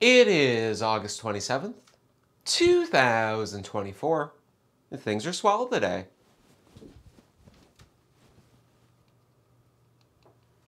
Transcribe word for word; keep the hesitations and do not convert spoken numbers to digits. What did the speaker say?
It is August twenty-seventh, two thousand twenty-four, and things are swell today.